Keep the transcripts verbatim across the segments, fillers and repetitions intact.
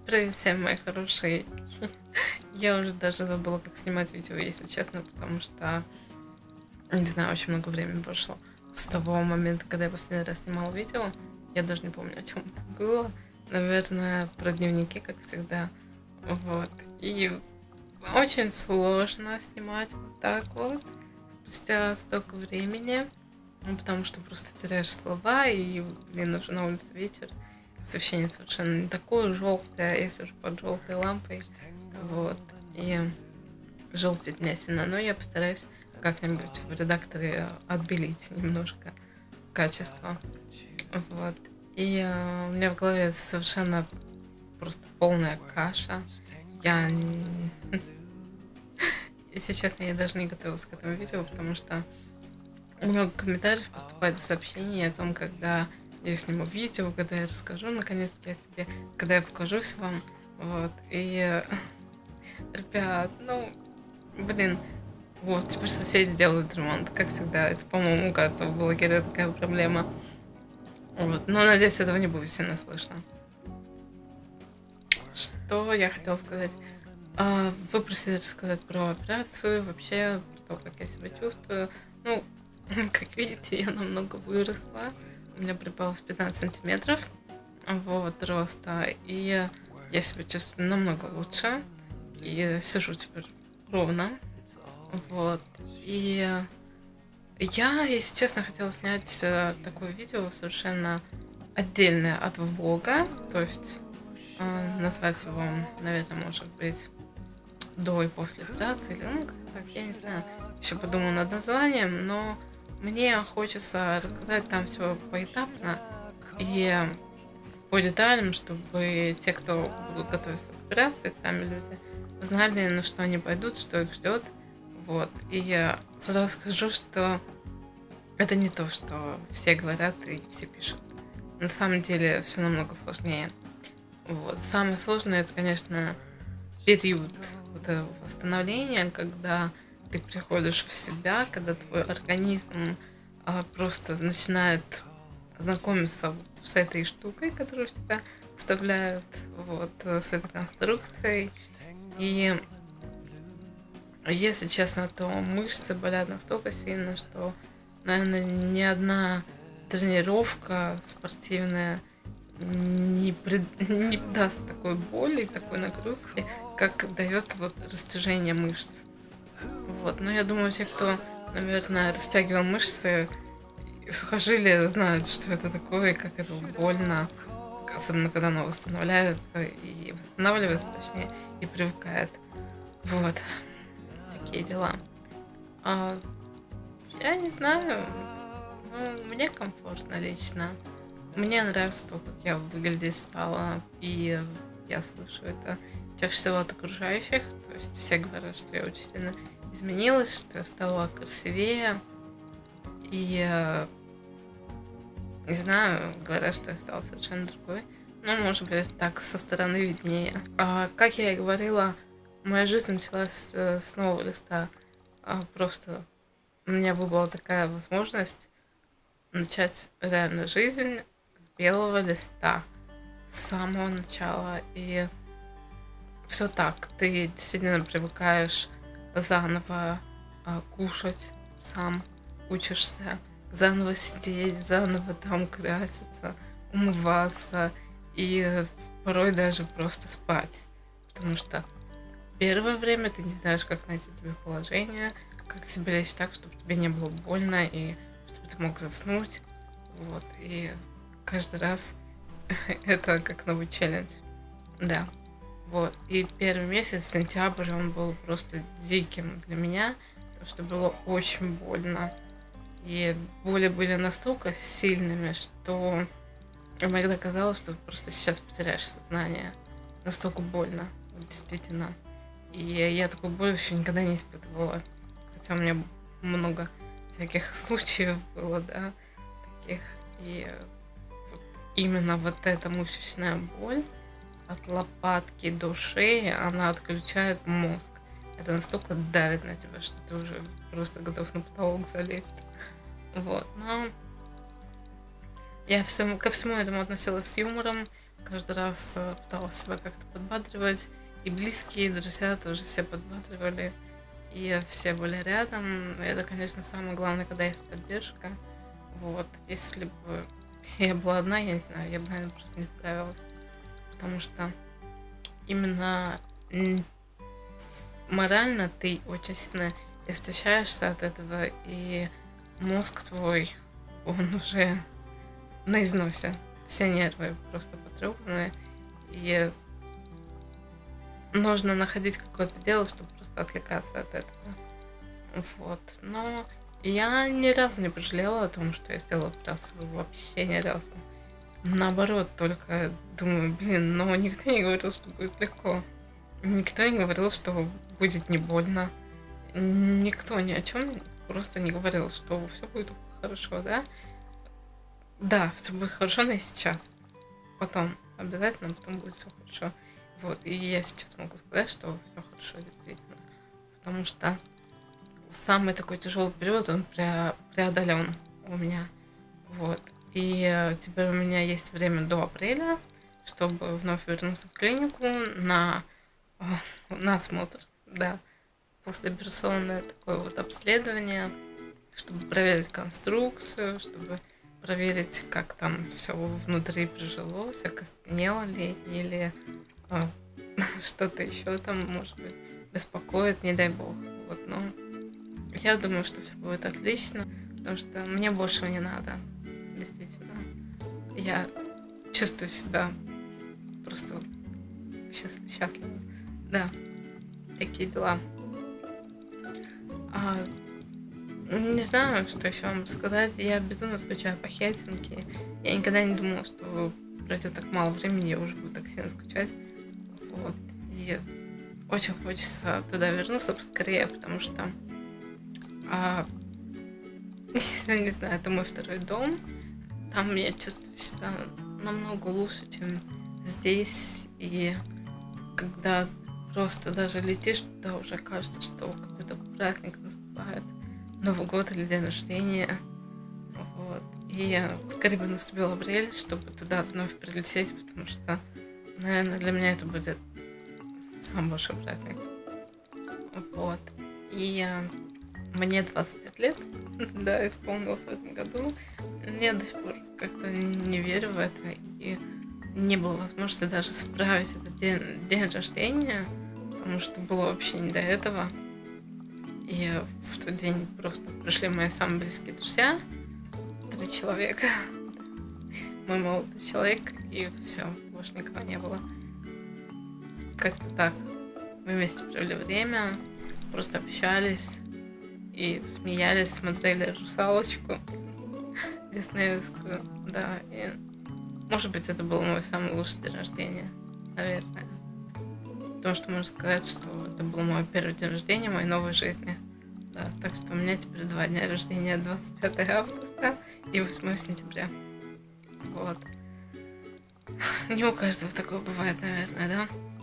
Привет всем, мои хорошие. Я уже даже забыла, как снимать видео, если честно, потому что, не знаю, очень много времени прошло с того момента, когда я последний раз снимала видео. Я даже не помню, о чем это было. Наверное, про дневники, как всегда. Вот. И очень сложно снимать вот так вот спустя столько времени, ну, потому что просто теряешь слова, и, блин, уже на улице вечер. Освещение совершенно не такое желтое, я сижу под желтой лампой, вот, и желтит меня сильно, но я постараюсь как-нибудь в редакторе отбелить немножко качество, вот, и э, у меня в голове совершенно просто полная каша, я, если честно, я даже не готовилась к этому видео, потому что много комментариев поступает, сообщений о том, когда я сниму видео, когда я расскажу наконец-таки о себе, когда я покажусь вам, вот, и, ребят, ну, блин, вот, теперь соседи делают ремонт, как всегда, это, по-моему, у каждого блогера такая проблема, вот, но, надеюсь, этого не будет сильно слышно. Что я хотела сказать? А, вы просили рассказать про операцию, вообще, про то, как я себя чувствую, ну, как видите, я намного выросла. У меня прибавилось пятнадцать сантиметров вот, роста. И я себя чувствую намного лучше. И сижу теперь ровно. Вот. И я, если честно, хотела снять такое видео совершенно отдельное от влога. То есть назвать его, наверное, может быть, до и после операции. Или, ну, как так, я не знаю. Еще подумаю над названием, но мне хочется рассказать там все поэтапно и по деталям, чтобы те, кто будут готовиться к операции, сами люди, знали, на что они пойдут, что их ждет. Вот. И я сразу скажу, что это не то, что все говорят и все пишут. На самом деле все намного сложнее. Вот. Самое сложное, это, конечно, период вот этого восстановления, когда ты приходишь в себя, когда твой организм а, просто начинает знакомиться с этой штукой, которую в тебя вставляют, вот, с этой конструкцией. И если честно, то мышцы болят настолько сильно, что, наверное, ни одна тренировка спортивная не, пред... не даст такой боли, такой нагрузки, как дает вот растяжение мышц. Вот. Но я думаю, те, кто, наверное, растягивал мышцы, сухожилия, знают, что это такое, как это больно, особенно когда оно восстанавливается и восстанавливается, точнее, и привыкает. Вот. Такие дела. А, я не знаю. Ну, мне комфортно лично. Мне нравится то, как я выглядеть стала, и я слышу это чаще всего от окружающих. То есть все говорят, что я очень сильно изменилась, что я стала красивее. И не знаю, говорят, что я стала совершенно другой. Ну, может быть, так со стороны виднее. А, как я и говорила, моя жизнь началась с нового листа. А, просто у меня была такая возможность начать реальную жизнь с белого листа, с самого начала. И все так. Ты действительно привыкаешь заново а, кушать сам, учишься заново сидеть, заново там краситься, умываться и порой даже просто спать. Потому что первое время ты не знаешь, как найти тебе положение, как себе лечь так, чтобы тебе не было больно и чтобы ты мог заснуть. Вот. И каждый раз это как новый челлендж. Да. Вот. И первый месяц, сентябрь, он был просто диким для меня, потому что было очень больно. И боли были настолько сильными, что иногда казалось, что просто сейчас потеряешь сознание. Настолько больно, вот действительно. И я такую боль еще никогда не испытывала. Хотя у меня много всяких случаев было, да, таких. И вот именно вот эта мышечная боль от лопатки до шеи, она отключает мозг. Это настолько давит на тебя, что ты уже просто готов на потолок залезть. Вот, но я всему, ко всему этому относилась с юмором, каждый раз э, пыталась себя как-то подбадривать. И близкие, и друзья тоже все подбадривали. И все были рядом. Это, конечно, самое главное, когда есть поддержка. Вот. Если бы я была одна, я не знаю, я бы, наверное, просто не справилась. Потому что именно м, морально ты очень сильно истощаешься от этого, и мозг твой, он уже на износе. Все нервы просто потрепаны, и нужно находить какое-то дело, чтобы просто отвлекаться от этого. Вот. Но я ни разу не пожалела о том, что я сделала операцию. Вообще ни разу. Наоборот, только думаю, блин, но никто не говорил, что будет легко. Никто не говорил, что будет не больно. Никто ни о чем просто не говорил, что все будет хорошо, да? Да, все будет хорошо, но и сейчас. Потом, обязательно, потом будет все хорошо. Вот, и я сейчас могу сказать, что все хорошо, действительно. Потому что самый такой тяжелый период, он пре- преодолен у меня. Вот. И э, теперь у меня есть время до апреля, чтобы вновь вернуться в клинику на, э, на осмотр, да, послеоперационное такое вот обследование, чтобы проверить конструкцию, чтобы проверить, как там все внутри прижилось, окостенело ли, или э, что-то еще там, может быть, беспокоит, не дай бог. Вот, но я думаю, что все будет отлично, потому что мне больше не надо, действительно. Я чувствую себя просто счаст- счастливо. Да, такие дела. А, не знаю, что еще вам сказать. Я безумно скучаю по Хельсинки. Я никогда не думала, что пройдет так мало времени, я уже буду так сильно скучать. Вот. И очень хочется туда вернуться поскорее, потому что а, не знаю, это мой второй дом. Там я чувствую себя намного лучше, чем здесь. И когда просто даже летишь, туда уже кажется, что какой-то праздник наступает. Новый год или день рождения. Вот. И скорее бы наступил апрель, чтобы туда вновь прилететь, потому что, наверное, для меня это будет самый большой праздник. Вот. И мне двадцать пять лет, да, исполнилось в этом году. Я до сих пор как-то не верю в это. И не было возможности даже справить этот день, день рождения, потому что было вообще не до этого. И в тот день просто пришли мои самые близкие друзья, три человека, мой молодой человек, и все, больше никого не было. Как-то так. Мы вместе провели время, просто общались и смеялись, смотрели «Русалочку» диснеевскую, да, и может быть это был мой самый лучший день рождения, наверное. Потому что можно сказать, что это был мой первый день рождения моей новой жизни. Да, так что у меня теперь два дня рождения: двадцать пятого августа и восьмого сентября. Вот. Не у каждого такое бывает, наверное, да?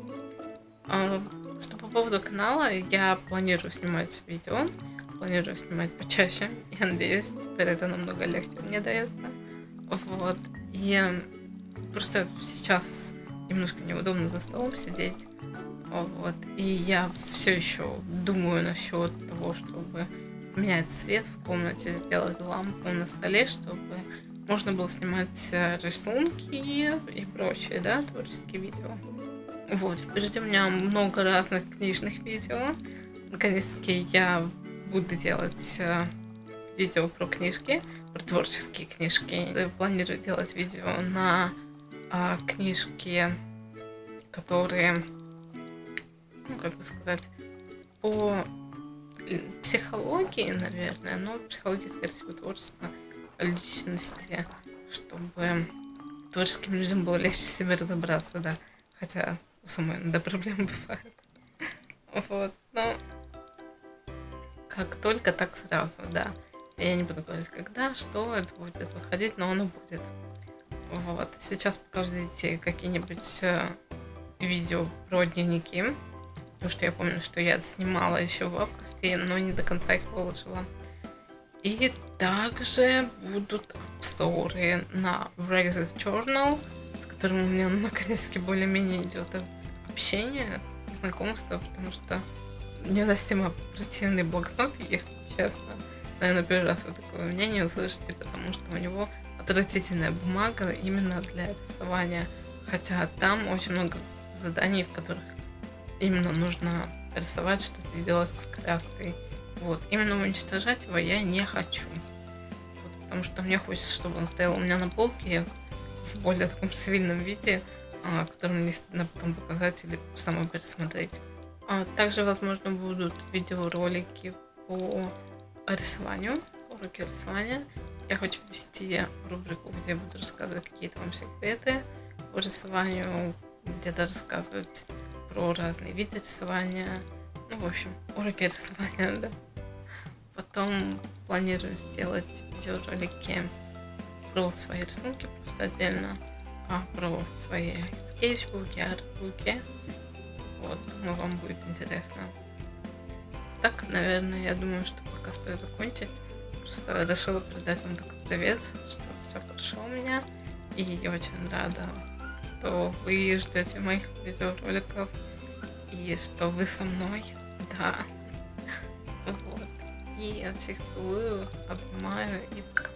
А, что по поводу канала, я планирую снимать видео, планирую снимать почаще. Я надеюсь, теперь это намного легче мне дается. Вот. И просто сейчас немножко неудобно за столом сидеть. Вот. И я все еще думаю насчет того, чтобы менять свет в комнате, сделать лампу на столе, чтобы можно было снимать рисунки и прочие, да, творческие видео. Вот, впереди у меня много разных книжных видео. Наконец-таки я буду делать видео про книжки, про творческие книжки. Я планирую делать видео на а, книжки, которые, ну, как бы сказать, по психологии, наверное, но психология, скорее всего, творчество личности, чтобы творческим людям было легче в себе разобраться, да. Хотя у самой иногда проблемы бывают. Вот, но как только, так сразу, да. Я не буду говорить, когда, что это будет выходить, но оно будет. Вот, сейчас покажите какие-нибудь видео про дневники, потому что я помню, что я снимала еще в августе, но не до конца их выложила. И также будут обзоры на Brexit Journal, с которым у меня наконец-таки более-менее идет общение, знакомство, потому что невыносимо противный блокнот, если честно. Наверное, первый раз вы такое мнение услышите, потому что у него отвратительная бумага именно для рисования. Хотя там очень много заданий, в которых именно нужно рисовать что-то и делать с краской. Вот. Именно уничтожать его я не хочу. Вот, потому что мне хочется, чтобы он стоял у меня на полке в более таком цивильном виде, а, который мне стыдно потом показать или самой пересмотреть. А также, возможно, будут видеоролики по рисованию, уроки рисования. Я хочу ввести рубрику, где я буду рассказывать какие-то вам секреты по рисованию, где-то рассказывать про разные виды рисования. Ну, в общем, уроки рисования, да. Потом планирую сделать видеоролики про свои рисунки, просто отдельно, а про свои скетчбуки, артбуки. Вот, думаю, вам будет интересно. Так, наверное, я думаю, что пока стоит закончить. Просто решила передать вам такой привет, что все хорошо у меня. И я очень рада, что вы ждете моих видеороликов и что вы со мной. Да. Вот. И я всех целую, обнимаю и пока.